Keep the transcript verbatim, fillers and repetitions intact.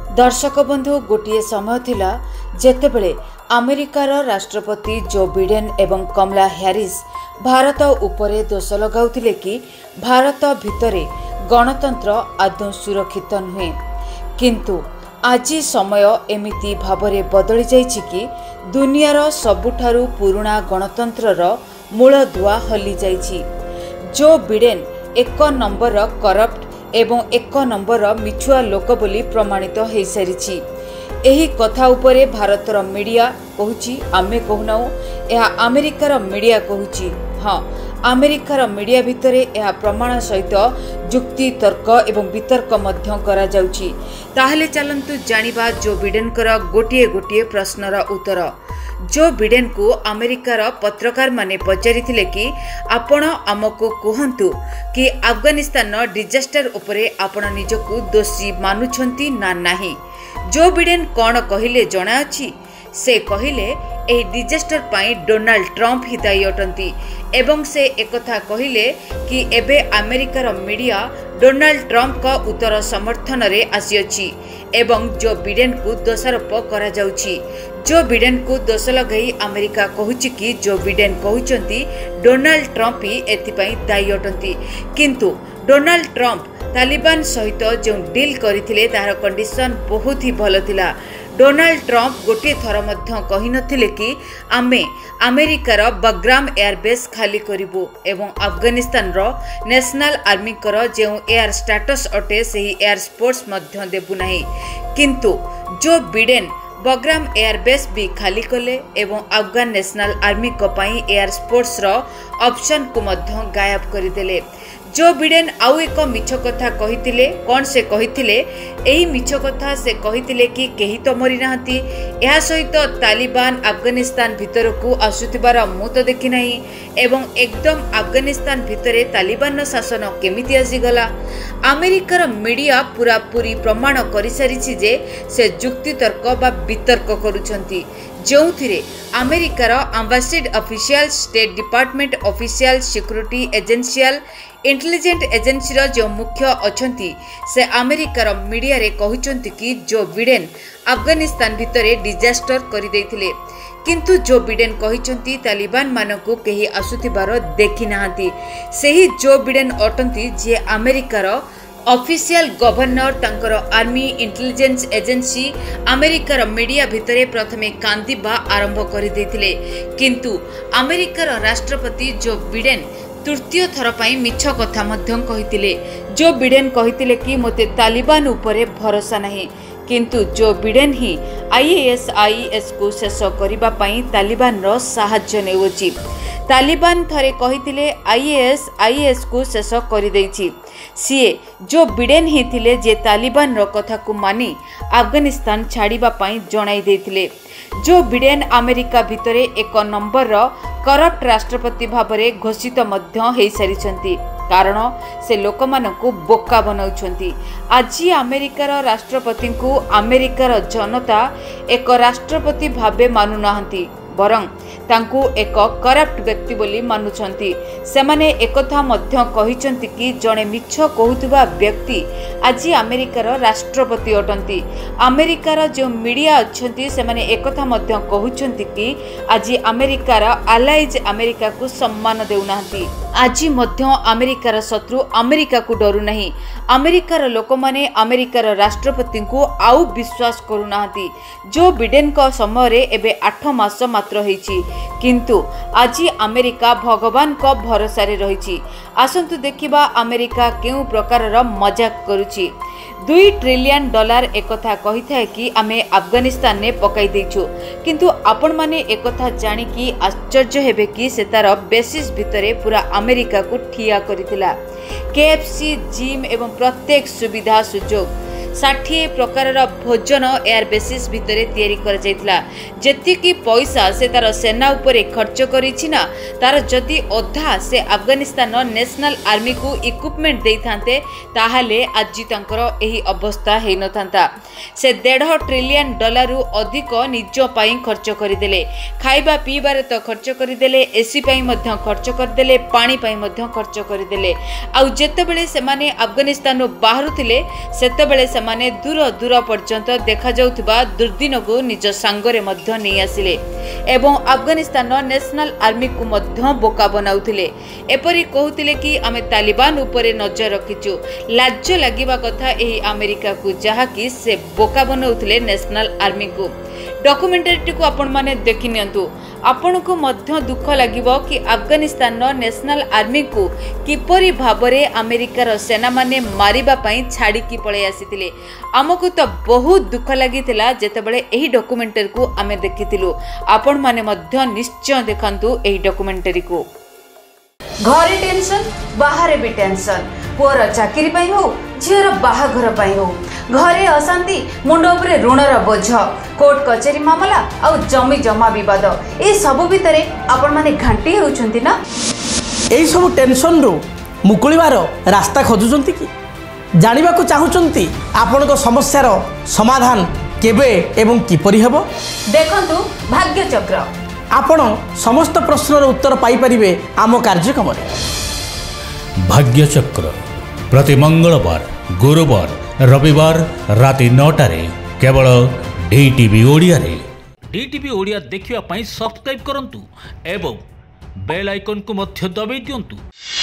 दर्शक बंधु गोटे समय थिला जेतेबेले अमेरिकार राष्ट्रपति जो बिडेन एवं कमला हैरिस भारत उपरे दोष लगाउथिले कि भारत भितरे गणतंत्र आदौ सुरक्षित नुहे। किंतु आज समय एमिति भावरे बदली जाइछि कि दुनियार सबुठारु पुराणा गणतंत्रर मूल दुआ हली जाइछि। जो बिडेन एक नंबर करप्ट एवं एक नंबर मिछुआ लोक बोली प्रमाणित हो सारी। एही कथा उपरे भारतर मीडिया कहूची आमे कहूनाऊ, यह अमेरिकार मीडिया कहूची। हाँ, अमेरिकार मीडिया भितरे यह प्रमाण सहित जुक्ति तर्क एवं वितर्क मध्य करा जाउची। ताहले चलंतु जानिबा जो बिडेन कर गोटिए गोटिए प्रश्नर उत्तर। जो बिडेन को अमेरिकार पत्रकार माने पचारिथिले कि आपण आमको कहंतु कि अफगानिस्तान डिजास्टर उपरे आपण निजको दोषी मानुछंती ना नाही। जो बिडेन कौन कहिले जणा अछि। से कहिले एही डिजास्टर पाई डोनाल्ड ट्रंप ही दायी अटंती एवं से एकथा कहिले कि एबे अमेरिकार मीडिया डोनाल्ड ट्रंप का उत्तर समर्थन रे आसीअछि एवं जो बिडेन को दोषारोप करा जाउछि। जो बिडेन को दोष लगाई अमेरिका कहूछि कि जो बिडेन कहउचंती डोनाल्ड ट्रंप ही एथिपाई दायी अटंती। किंतु डोनाल्ड ट्रंप तालिबान सहित जो डील करथिले तार कंडीशन बहुत ही भल थिला। डोनाल्ड ट्रंप गोटे थर मध्य कहि नथिले कि आमे अमेरिकार बग्राम एयरबेस खाली करिबो एवं अफगानिस्तान रो नेशनल आर्मी कर जो एयर स्टेटस अटे सही एयर स्पोर्ट्स मध्य देबु नाही। किंतु जो बिडेन बग्राम एयरबेस भी खाली कले एवं अफगान नेशनल आर्मी को पाई एयर स्पोर्ट्स रो ऑप्शन को मध्य गायब करदेले। जो बिडेन आउ एक मिछ कथा कहिथिले। कौन से कहिथिले? एही मिछ कथा से कहिथिले कि केही तो मरि नाहंती, एहा सहित तालिबान अफगानिस्तान भितर को आसुथिबार मु तो देखि नाही एवं एकदम अफगानिस्तान भितरे तालिबान शासन केमिति आसीगला। अमेरिकार मीडिया पूरा पूरी प्रमाण करि सारिछि जे से जुक्ति तर्क बा वितर्क करूछंती, जोथिरे अमेरिकार embassy official, state department official, security agencies, intelligent agency रो जो मुख्य अछंती से अमेरिकार मीडिया रे कहउचंती कि जो बिडेन अफगानिस्तान भितरे डिजास्टर करि दैथिले। किंतु जो बिडेन कहिचंती तालिबान मानको केही आसुथिबार देखि नाहंती। सेही जो बिडेन अटंती जे अमेरिकार ऑफिशियल गवर्नर तांकर आर्मी इंटेलिजेंस एजेंसी अमेरिकार मीडिया भितरे प्रथमे कांदिबा आरंभ करि दैथिले। किंतु अमेरिकार राष्ट्रपति जो बिडेन तृतीय थर पाई मिछ कथा मध्य कहिथिले। जो बिडेन कहिथिले कि मोते तालिबान उपरे भरोसा नाही। किंतु Joe Biden he IAS IS को शेष करिबा पाई तालिबान रो सहाय्य नेउछि। तालिबान थरे कहिथिले आईएएस आईएस को शेष करि दैछि। सीए जो बिडेन ही थिले जे तालिबान रो कथा को मानी अफगानिस्तान छाड़िबा पाई जणाई दैथिले। जो बिडेन अमेरिका भितरे एक नंबर रो करप्ट राष्ट्रपति भावरे घोषित मध्य हेई सारिछंती, कारण से लोक मानकु बोका बनाउछंती। आज अमेरिकार राष्ट्रपति को अमेरिकार जनता एक राष्ट्रपति भावे मानु नाहंती, बरं तांकु एक करप्ट व्यक्ति बोली मानुछंती। सेमाने एकथा मध्य कहिछंती कि जणे मिछ कहउतबा व्यक्ति आज अमेरिकार राष्ट्रपति अटंती। अमेरिकार जो मीडिया अछंती सेमाने एकथा मध्य कहुछंती कि आज अमेरिकार अलाइज अमेरिका को सम्मान देउनाहंती। आज मध्य अमेरिकार शत्रु अमेरिका को डरू नहीं। अमेरिकार लोक माने अमेरिकार राष्ट्रपति को आउ विश्वास करूनाहंती। जो बिडेन को समय रे एबे आठ मास मात्र होईची, किंतु आज अमेरिका भगवान को भरोसा रे रहिची। आसंतु देखिबा अमेरिका केउ प्रकार रो मजाक करूची। दुई ट्रिलियन डॉलर एकथा कही था कि आमे अफगानिस्तान ने पकाई देछु, किंतु आपण माने एकथा जानी कि आश्चर्य हेबे कि से तार बेसिस भितरे पूरा अमेरिका को ठिया करितिला। केएफसी, जिम एवं प्रत्येक सुविधा सुजोग षाठी प्रकार भोजन एयर बेसिस भितरे तैयारी कर जाइतला। जेतिकी पैसा से तार सेना उपरे खर्च करिछि ना, तार जदि अधा से अफगानिस्तान नेशनल आर्मी को इक्विपमेंट देई थांते ताहाले आज तांकर एही अवस्था हेई नथांता। से डेढ़ ट्रिलियन डॉलर रु अधिक निज पाई खर्च करदेले। खाइबा पीबारे तो खर्च करदेले, एसी पाई मध्य खर्च करदेले, पानी पाई मध्य खर्च करदेले। आउ जेतेबेले सेमाने अफगानिस्तान बाहरु थिले सेतेबेले माने दूर दूर पर्यंत देखा जाउथिबा दुर्दिन को निज सांगरे मध्य नहीं आसिले एवं अफगानिस्तान नेशनल आर्मी को मध्य बोका बनाउथिले। एपरि कहउथिले कि आमे तालिबान उपरे नजर रखिचु। लाज लागिबा कथा एही अमेरिका को जहा कि से बोका बनाउथिले नेशनल आर्मी को। डॉक्यूमेंटरी को आपण माने देखि नियंतु। आपण को मध्य दुख लागिबो कि अफगानिस्तान नेशनल आर्मी को किपरि भाबरे अमेरिकार सेना माने मारिबा पई छाड़ी की पळे आसीतिले। हमकु तो बहुत दुख लागितिला जेतेबेले एही डॉक्यूमेंटरी को आमे देखितिलु। आपण माने मध्य निश्चय देखंतु एही डॉक्यूमेंटरी को। घरे टेंशन बाहर भी टेंशन, पुअर चाकरी पाई हो झीर बाहाघर पाई हो, घरे अशांति मुंड उपरे ऋणर बोझ, कोर्ट कचेरी मामला आ जमी जमा बद ए सब भितर आपण माने घांटी होउछंती ना। एई सब टेंशन रो मुकुलिबार रास्ता खोजुचंती कि जानिबा को चाहुचंती आपण को समस्यार समाधान केबे एवं किपरि हेबो। देखंतु भाग्य चक्र। आपण समस्त प्रश्नर उत्तर पाई परिबे आम कार्यक्रम रे। भाग्य चक्र प्रति मंगलवार, गुरुवार, रविवार राति नौटा रे केवल डीटीवी ओडिया रे। डीटीवी ओडिया देखिवा पई सब्सक्राइब करंतु एवं बेल आइकन को मध्य दबाई दियंतु।